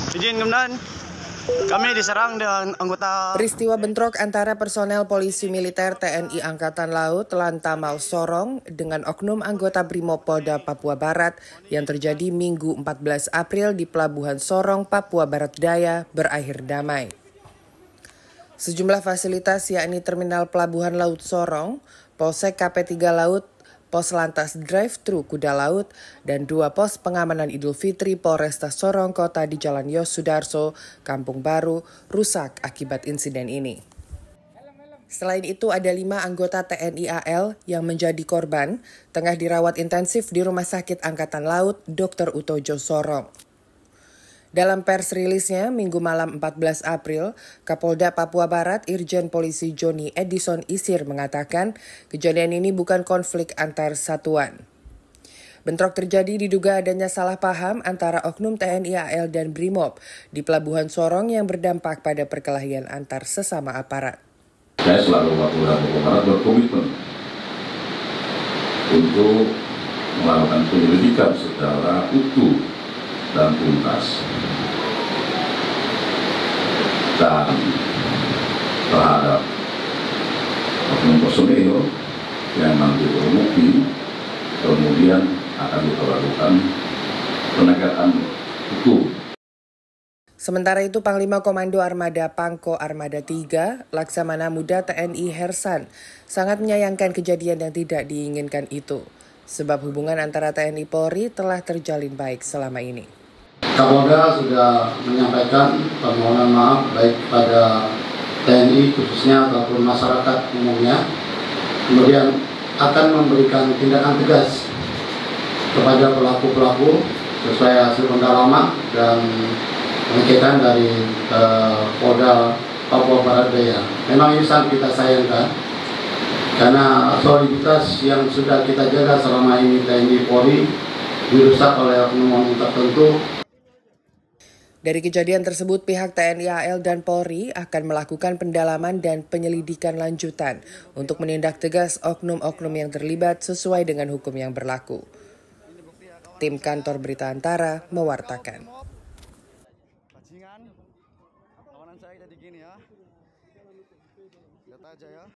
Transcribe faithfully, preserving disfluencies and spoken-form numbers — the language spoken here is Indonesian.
Izin kemudian kami diserang dengan anggota. Peristiwa bentrok antara personel polisi militer T N I Angkatan Laut Lantamal Sorong dengan oknum anggota Brimopolda Papua Barat yang terjadi Minggu empat belas April di Pelabuhan Sorong, Papua Barat Daya berakhir damai. Sejumlah fasilitas yakni Terminal Pelabuhan Laut Sorong, Polsek K P tiga Laut, Pos Lantas Drive-Thru Kuda Laut, dan dua pos pengamanan Idul Fitri Polresta Sorong Kota di Jalan Yosudarso, Kampung Baru, rusak akibat insiden ini. Selain itu ada lima anggota T N I A L yang menjadi korban, tengah dirawat intensif di Rumah Sakit Angkatan Laut Dokter Utojo Sorong. Dalam pers rilisnya Minggu malam empat belas April, Kapolda Papua Barat Irjen Polisi Joni Edison Isir mengatakan kejadian ini bukan konflik antar satuan. Bentrok terjadi diduga adanya salah paham antara oknum T N I A L dan Brimob di Pelabuhan Sorong yang berdampak pada perkelahian antar sesama aparat. Saya selalu Kapolda Papua Barat berkomitmen untuk melakukan penyelidikan secara utuh dan tuntas dan terhadap oknum personil yang nanti terbukti, kemudian akan kita lakukan penegakan hukum. Sementara itu Panglima Komando Armada Pangko Armada tiga, Laksamana Muda T N I Hersan, sangat menyayangkan kejadian yang tidak diinginkan itu, sebab hubungan antara T N I Polri telah terjalin baik selama ini. Kapolda sudah menyampaikan permohonan maaf baik pada T N I khususnya ataupun masyarakat umumnya, kemudian akan memberikan tindakan tegas kepada pelaku-pelaku sesuai hasil pendalaman dan pengecekan dari uh, Polda Papua Barat Daya. Memang ini sangat kita sayangkan karena soliditas yang sudah kita jaga selama ini T N I Polri dirusak oleh oknum tertentu. Dari kejadian tersebut, pihak T N I A L dan Polri akan melakukan pendalaman dan penyelidikan lanjutan untuk menindak tegas oknum-oknum yang terlibat sesuai dengan hukum yang berlaku. Tim Kantor Berita Antara mewartakan. Bajingan, kawanan saya jadi gini ya. Lihat aja ya.